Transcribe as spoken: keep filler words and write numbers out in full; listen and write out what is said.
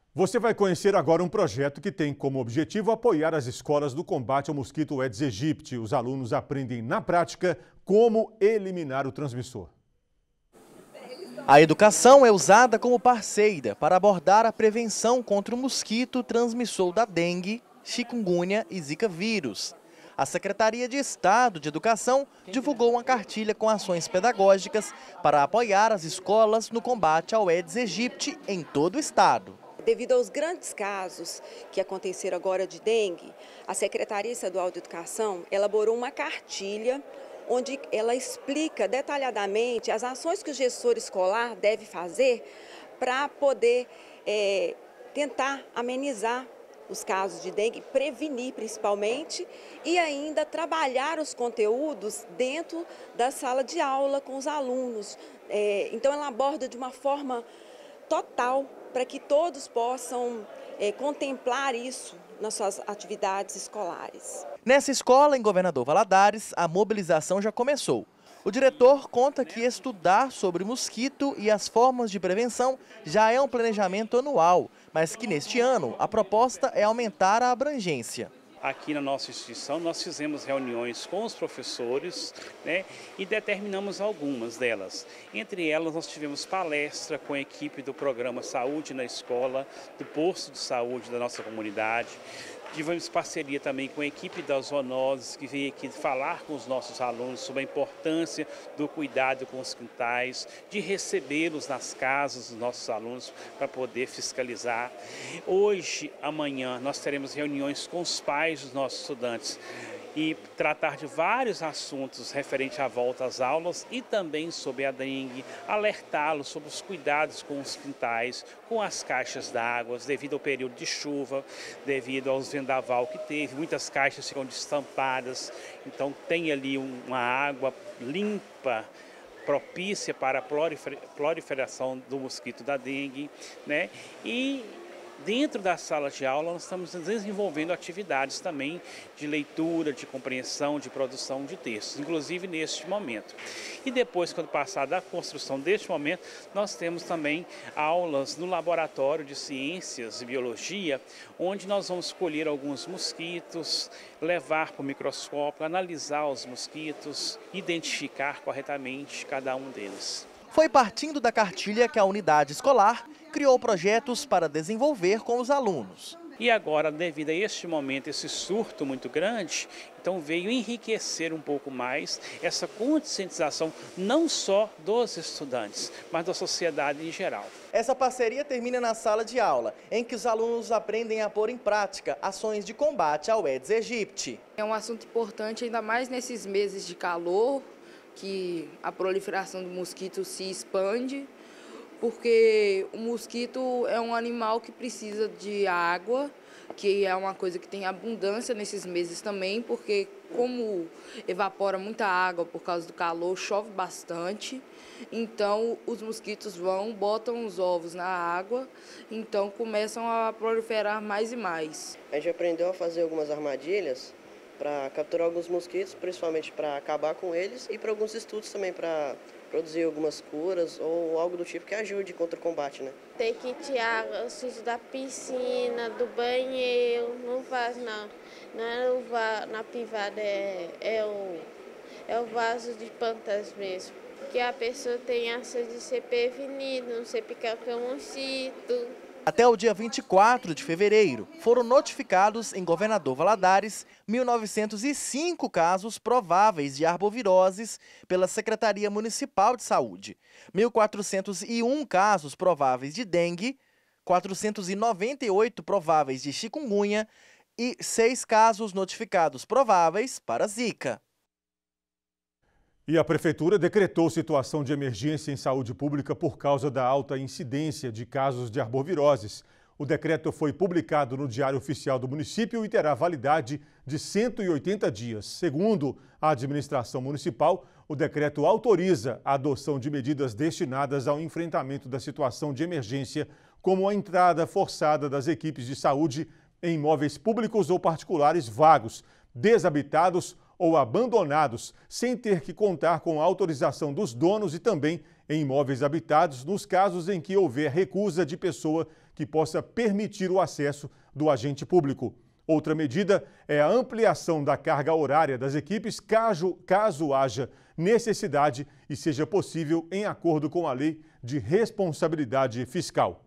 Você vai conhecer agora um projeto que tem como objetivo apoiar as escolas no combate ao mosquito Aedes aegypti. Os alunos aprendem na prática como eliminar o transmissor. A educação é usada como parceira para abordar a prevenção contra o mosquito transmissor da dengue, chikungunya e zika vírus. A Secretaria de Estado de Educação divulgou uma cartilha com ações pedagógicas para apoiar as escolas no combate ao Aedes aegypti em todo o estado. Devido aos grandes casos que aconteceram agora de dengue, a Secretaria Estadual de Educação elaborou uma cartilha onde ela explica detalhadamente as ações que o gestor escolar deve fazer para poder é, tentar amenizar os casos de dengue, prevenir principalmente e ainda trabalhar os conteúdos dentro da sala de aula com os alunos. É, então ela aborda de uma forma total para que todos possam é, contemplar isso nas suas atividades escolares. Nessa escola, em Governador Valadares, a mobilização já começou. O diretor conta que estudar sobre mosquito e as formas de prevenção já é um planejamento anual, mas que neste ano a proposta é aumentar a abrangência. Aqui na nossa instituição nós fizemos reuniões com os professores, né, e determinamos algumas delas. Entre elas nós tivemos palestra com a equipe do programa Saúde na Escola, do posto de saúde da nossa comunidade. Tivemos parceria também com a equipe das zoonoses, que veio aqui falar com os nossos alunos sobre a importância do cuidado com os quintais, de recebê-los nas casas dos nossos alunos para poder fiscalizar. Hoje, amanhã, nós teremos reuniões com os pais dos nossos estudantes e tratar de vários assuntos referentes à volta às aulas e também sobre a dengue, alertá-los sobre os cuidados com os quintais, com as caixas d'água, devido ao período de chuva, devido aos vendaval que teve, muitas caixas ficam destampadas, então tem ali uma água limpa, propícia para a proliferação do mosquito da dengue, né? E dentro da sala de aula, nós estamos desenvolvendo atividades também de leitura, de compreensão, de produção de textos, inclusive neste momento. E depois, quando passar da construção deste momento, nós temos também aulas no Laboratório de Ciências e Biologia, onde nós vamos escolher alguns mosquitos, levar para o microscópio, analisar os mosquitos, identificar corretamente cada um deles. Foi partindo da cartilha que a unidade escolar criou projetos para desenvolver com os alunos. E agora, devido a este momento, esse surto muito grande, então veio enriquecer um pouco mais essa conscientização não só dos estudantes, mas da sociedade em geral. Essa parceria termina na sala de aula, em que os alunos aprendem a pôr em prática ações de combate ao Aedes aegypti. É um assunto importante, ainda mais nesses meses de calor, que a proliferação do mosquito se expande, porque o mosquito é um animal que precisa de água, que é uma coisa que tem abundância nesses meses também, porque como evapora muita água por causa do calor, chove bastante, então os mosquitos vão, botam os ovos na água, então começam a proliferar mais e mais. A gente aprendeu a fazer algumas armadilhas para capturar alguns mosquitos, principalmente para acabar com eles, e para alguns estudos também para produzir algumas curas ou algo do tipo que ajude contra o combate, né? Tem que tirar o sujo da piscina, do banheiro, não faz não. Não é o va na privada, é, é, o, é o vaso de plantas mesmo. Que a pessoa tem a chance de ser prevenida, não ser picado pelo mosquito. Até o dia vinte e quatro de fevereiro, foram notificados em Governador Valadares mil novecentos e cinco casos prováveis de arboviroses pela Secretaria Municipal de Saúde, mil quatrocentos e um casos prováveis de dengue, quatrocentos e noventa e oito prováveis de chikungunya e seis casos notificados prováveis para zika. E a Prefeitura decretou situação de emergência em saúde pública por causa da alta incidência de casos de arboviroses. O decreto foi publicado no Diário Oficial do município e terá validade de cento e oitenta dias. Segundo a administração municipal, o decreto autoriza a adoção de medidas destinadas ao enfrentamento da situação de emergência, como a entrada forçada das equipes de saúde em imóveis públicos ou particulares vagos, desabitados ou abandonados, sem ter que contar com a autorização dos donos e também em imóveis habitados, nos casos em que houver recusa de pessoa que possa permitir o acesso do agente público. Outra medida é a ampliação da carga horária das equipes, caso, caso haja necessidade e seja possível em acordo com a lei de responsabilidade fiscal.